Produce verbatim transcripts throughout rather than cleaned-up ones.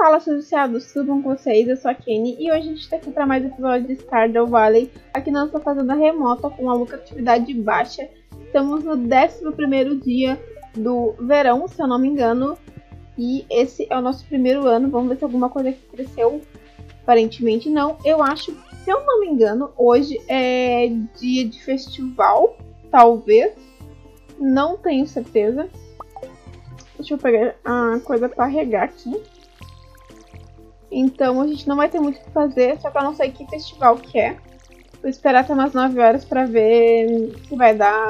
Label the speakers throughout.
Speaker 1: Fala, seus viciados, tudo bom com vocês? Eu sou a Kenny e hoje a gente tá aqui para mais um episódio de Stardew Valley, aqui na nossa fazenda remota com uma lucratividade baixa. Estamos no décimo primeiro dia do verão, se eu não me engano, e esse é o nosso primeiro ano. Vamos ver se alguma coisa aqui cresceu. Aparentemente não. Eu acho que, se eu não me engano, hoje é dia de festival, talvez. Não tenho certeza. Deixa eu pegar a coisa para regar aqui. Então a gente não vai ter muito o que fazer, só que eu não sei que festival que é. Vou esperar até umas nove horas pra ver se vai dar...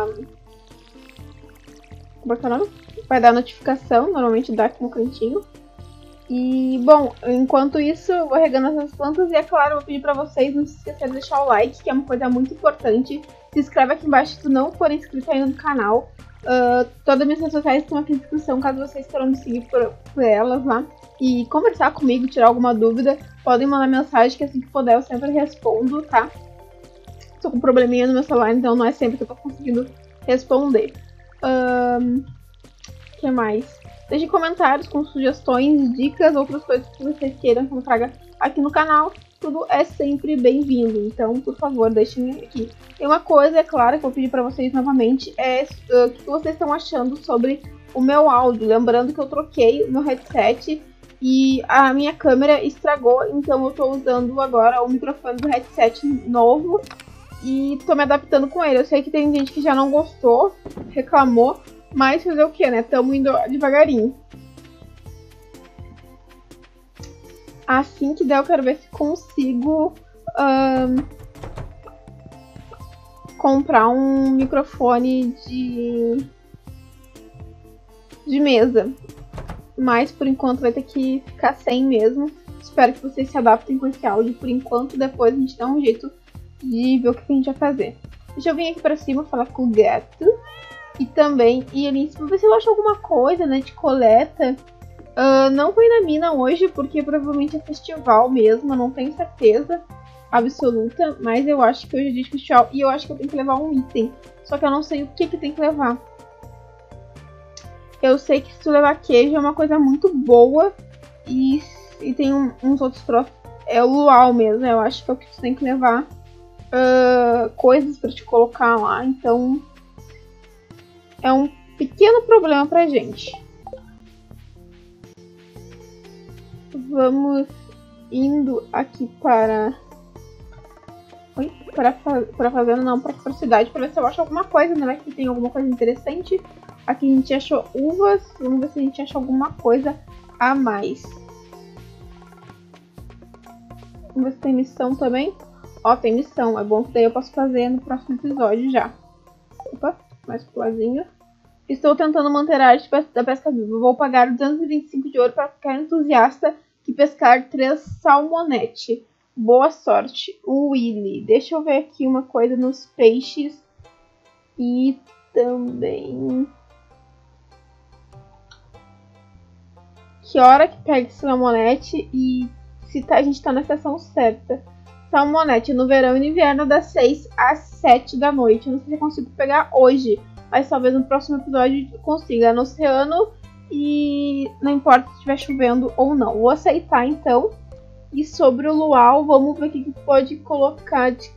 Speaker 1: Como é que é o nome? Vai dar notificação, normalmente dá aqui no cantinho. E, bom, enquanto isso, eu vou regando essas plantas e, é claro, eu vou pedir pra vocês não se esquecerem de deixar o like, que é uma coisa muito importante. Se inscreve aqui embaixo se tu não for inscrito ainda no canal. Uh, todas as minhas redes sociais estão aqui na descrição, caso vocês queiram me seguir por, por elas lá. E conversar comigo, tirar alguma dúvida, podem mandar mensagem que assim que puder eu sempre respondo, tá? Tô com um probleminha no meu celular, então não é sempre que eu tô conseguindo responder. O um, que mais? Deixem comentários com sugestões, dicas, outras coisas que vocês queiram que eu traga aqui no canal. Tudo é sempre bem-vindo, então, por favor, deixem aqui. E uma coisa, é claro, que eu vou pedir pra vocês novamente, é uh, o que vocês estão achando sobre o meu áudio. Lembrando que eu troquei o meu headset e a minha câmera estragou, então eu tô usando agora o microfone do headset novo e tô me adaptando com ele. Eu sei que tem gente que já não gostou, reclamou, mas fazer o que, né? Tamo indo devagarinho. Assim que der, eu quero ver se consigo um, comprar um microfone de, de mesa. Mas por enquanto vai ter que ficar sem mesmo. Espero que vocês se adaptem com esse áudio por enquanto. Depois a gente dá um jeito de ver o que a gente vai fazer. Deixa eu vir aqui pra cima falar com o gato. E também ir ali em cima ver se eu acho alguma coisa, né, de coleta. Uh, não fui na mina hoje porque provavelmente é festival mesmo. Eu não tenho certeza absoluta. Mas eu acho que hoje é dia de festival. E eu acho que eu tenho que levar um item. Só que eu não sei o que que tem que levar. Eu sei que se tu levar queijo é uma coisa muito boa. E, e tem um, uns outros troços. É o luau mesmo. Eu acho que é o que tu tem que levar. Uh, coisas pra te colocar lá. Então é um pequeno problema pra gente. Vamos indo aqui para... Oi? Para, para fazenda, não, para a cidade. Pra ver se eu acho alguma coisa, né? Aqui tem alguma coisa interessante. Aqui a gente achou uvas. Vamos ver se a gente acha alguma coisa a mais. Vamos ver se tem missão também. Ó, tem missão. É bom que daí eu posso fazer no próximo episódio já. Opa, mais puladinho. Estou tentando manter a arte da pesca viva. Vou pagar duzentos e vinte e cinco de ouro para ficar entusiasta que pescar três salmonete. Boa sorte, Willy. Deixa eu ver aqui uma coisa nos peixes. E também... Que hora que pega esse salmonete e se tá, a gente tá na estação certa. Salmonete no verão e no inverno das seis às sete da noite. Eu não sei se eu consigo pegar hoje, mas talvez no próximo episódio eu consiga. No oceano e não importa se estiver chovendo ou não. Vou aceitar então. E sobre o luau, vamos ver o que, que pode colocar de...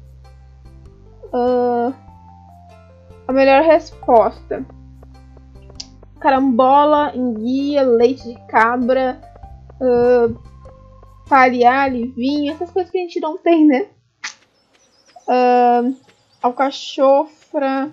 Speaker 1: Uh, a melhor resposta. Carambola, enguia, leite de cabra, uh, pariali, vinho, essas coisas que a gente não tem, né? Uh, alcachofra,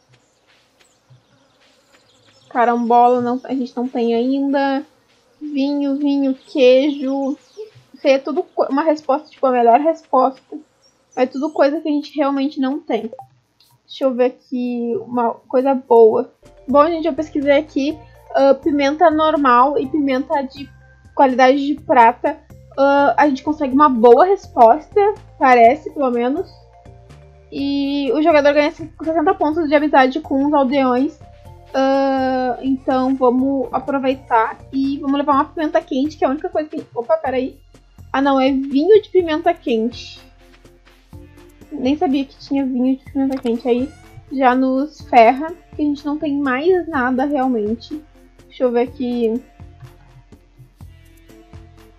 Speaker 1: carambola, não, a gente não tem ainda. Vinho, vinho, queijo. Isso aí é tudo uma resposta, tipo, a melhor resposta. É tudo coisa que a gente realmente não tem. Deixa eu ver aqui uma coisa boa. Bom, gente, eu pesquisei aqui uh, pimenta normal e pimenta de qualidade de prata. Uh, a gente consegue uma boa resposta, parece, pelo menos. E o jogador ganha sessenta pontos de amizade com os aldeões. Uh, então vamos aproveitar e vamos levar uma pimenta quente, que é a única coisa que... Opa, peraí. Ah, não, é vinho de pimenta quente. Nem sabia que tinha vinho de pimenta quente. Aí já nos ferra, porque a gente não tem mais nada realmente. Deixa eu ver aqui.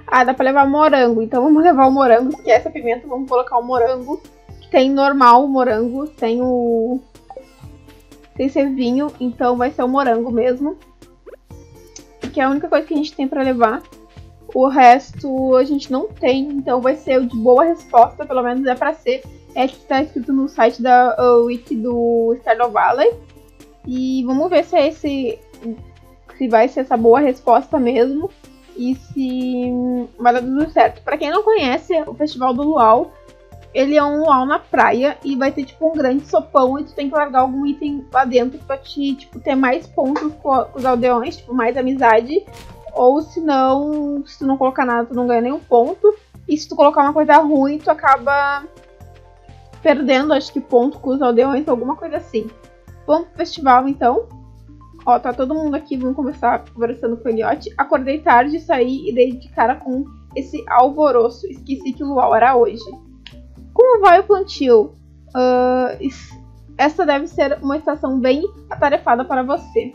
Speaker 1: Ah, dá pra levar morango, então vamos levar o morango, esquece a pimenta, vamos colocar o morango. Tem normal o morango, tem o... Tem ser vinho, então vai ser o morango mesmo. Que é a única coisa que a gente tem pra levar. O resto a gente não tem, então vai ser o de boa resposta, pelo menos é pra ser. É que tá escrito no site da uh, wiki do Stardew Valley. E vamos ver se é esse... Se vai ser essa boa resposta mesmo. E se vai dar tudo certo. Pra quem não conhece, o Festival do Luau, ele é um luau na praia e vai ter tipo um grande sopão e tu tem que largar algum item lá dentro pra te tipo, ter mais pontos com os aldeões, tipo, mais amizade. Ou se não, se tu não colocar nada, tu não ganha nenhum ponto. E se tu colocar uma coisa ruim, tu acaba perdendo, acho que ponto com os aldeões, alguma coisa assim. Vamos pro festival então. Ó, tá todo mundo aqui, vamos começar conversando com o Elliot. Acordei tarde, saí e dei de cara com esse alvoroço. Esqueci que o luau era hoje. Como vai o plantio? Uh, essa deve ser uma estação bem atarefada para você.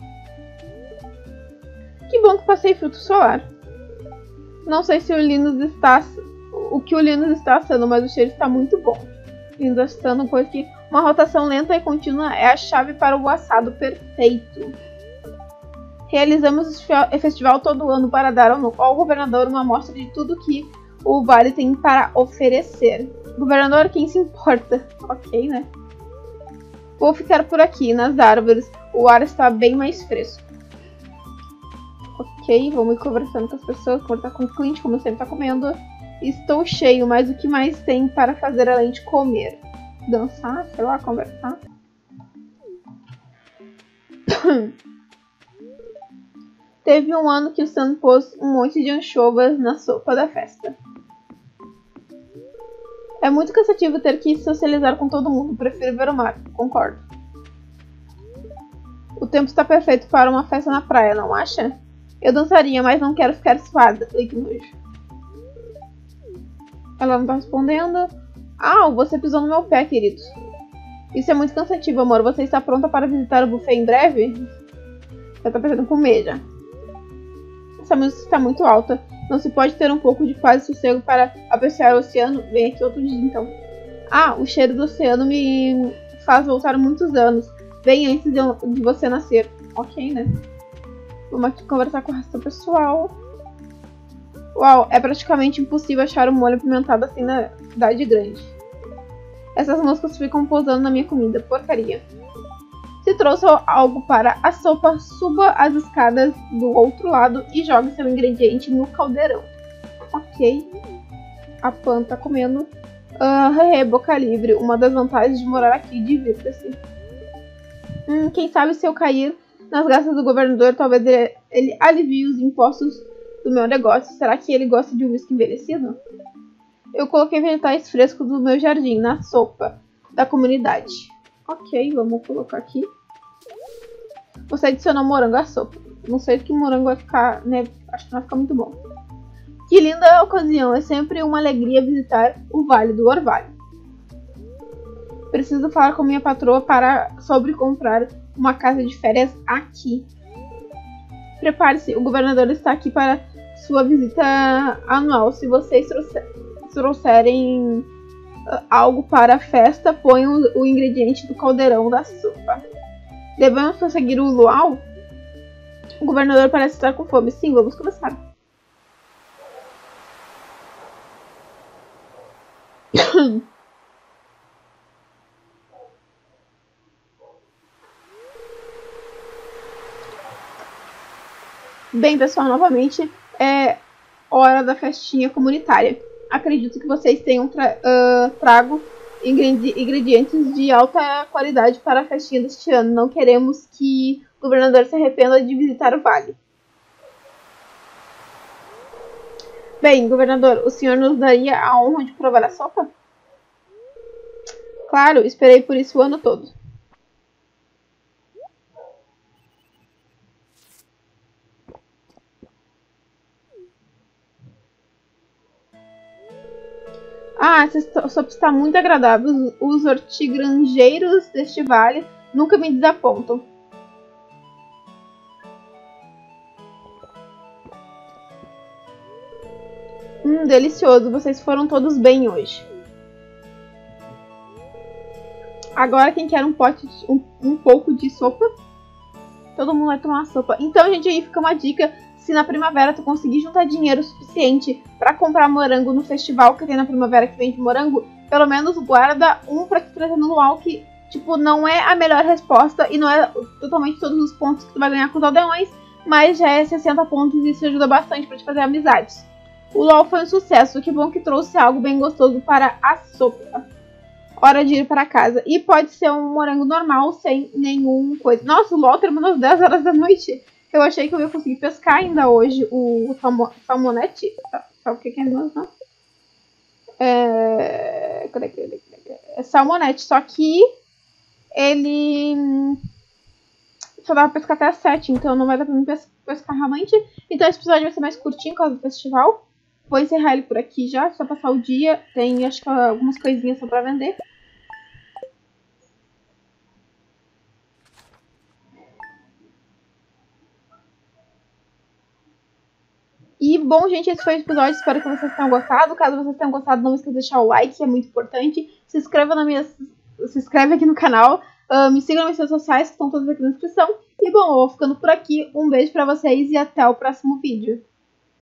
Speaker 1: Que bom que passei filtro solar. Não sei se o Linus está... O que o Linus está assando, mas o cheiro está muito bom. Linus assando coisa que... Uma rotação lenta e contínua é a chave para o assado perfeito. Realizamos o festival todo ano para dar ao governador uma amostra de tudo que o vale tem para oferecer. Governador, quem se importa? Ok, né? Vou ficar por aqui, nas árvores. O ar está bem mais fresco. Ok, vamos ir conversando com as pessoas. Conversar com o Clint, como sempre está comendo. Estou cheio, mas o que mais tem para fazer além de comer? Dançar, sei lá, conversar. Teve um ano que o Sam pôs um monte de anchovas na sopa da festa. É muito cansativo ter que socializar com todo mundo. Prefiro ver o mar. Concordo. O tempo está perfeito para uma festa na praia, não acha? Eu dançaria, mas não quero ficar suada. Ai, que nojo. Ela não tá respondendo. Ah, você pisou no meu pé, querido. Isso é muito cansativo, amor. Você está pronta para visitar o buffet em breve? Eu tô pensando em comer já. Essa música está muito alta. Não se pode ter um pouco de paz e sossego para apreciar o oceano? Vem aqui outro dia, então. Ah, o cheiro do oceano me faz voltar muitos anos. Bem antes de, eu, de você nascer. Ok, né? Vamos aqui conversar com o resto do pessoal. Uau, é praticamente impossível achar um molho apimentado assim na cidade grande. Essas moscas ficam pousando na minha comida. Porcaria. Se trouxe algo para a sopa, suba as escadas do outro lado e jogue seu ingrediente no caldeirão. Ok. A Pan tá comendo. Uh, boca livre. Uma das vantagens de morar aqui, divirta-se. Hum, quem sabe se eu cair nas graças do governador, talvez ele, ele alivie os impostos do meu negócio. Será que ele gosta de um whisky envelhecido? Eu coloquei vegetais frescos do meu jardim na sopa da comunidade. Ok, vamos colocar aqui. Você adicionou morango à sopa. Não sei se que morango vai ficar, né? Acho que não vai ficar muito bom. Que linda ocasião. É sempre uma alegria visitar o Vale do Orvalho. Preciso falar com minha patroa para, sobre comprar uma casa de férias aqui. Prepare-se, o governador está aqui para sua visita anual. Se vocês trouxer, trouxerem uh, algo para a festa, ponham o, o ingrediente do caldeirão da sopa. Devemos conseguir o luau? O governador parece estar com fome. Sim, vamos começar. Bem, pessoal, novamente é hora da festinha comunitária. Acredito que vocês tenham tra uh, trago ingredientes de alta qualidade para a festinha deste ano. Não queremos que o governador se arrependa de visitar o vale. Bem, governador, o senhor nos daria a honra de provar a sopa? Claro, esperei por isso o ano todo. Ah, essa sopa está muito agradável. Os hortigranjeiros deste vale nunca me desapontam. Hum, delicioso. Vocês foram todos bem hoje. Agora quem quer um pote, de, um, um pouco de sopa? Todo mundo vai tomar uma sopa. Então, gente, aí fica uma dica. Se na primavera tu conseguir juntar dinheiro suficiente pra comprar morango no festival que tem na primavera que vende morango, pelo menos guarda um pra te trazer no luau que, tipo, não é a melhor resposta e não é totalmente todos os pontos que tu vai ganhar com os aldeões, mas já é sessenta pontos e isso ajuda bastante pra te fazer amizades. O luau foi um sucesso, que bom que trouxe algo bem gostoso para a sopa. Hora de ir para casa. E pode ser um morango normal, sem nenhum coisa. Nossa, o luau terminou às dez horas da noite. Eu achei que eu ia conseguir pescar ainda hoje o salmo, salmonete. Sabe o que é mesmo, não? É... é salmonete, só que ele só dá pra pescar até as sete, então não vai dar pra mim pescar realmente. Então esse episódio vai ser mais curtinho por causa do festival. Vou encerrar ele por aqui já, só passar o dia. Tem, acho que, algumas coisinhas só pra vender. E, bom, gente, esse foi o episódio. Espero que vocês tenham gostado. Caso vocês tenham gostado, não esqueça de deixar o like, que é muito importante. Se inscreva na minha... Se inscreve aqui no canal. Uh, me sigam nas minhas redes sociais, que estão todas aqui na descrição. E, bom, eu vou ficando por aqui. Um beijo pra vocês e até o próximo vídeo.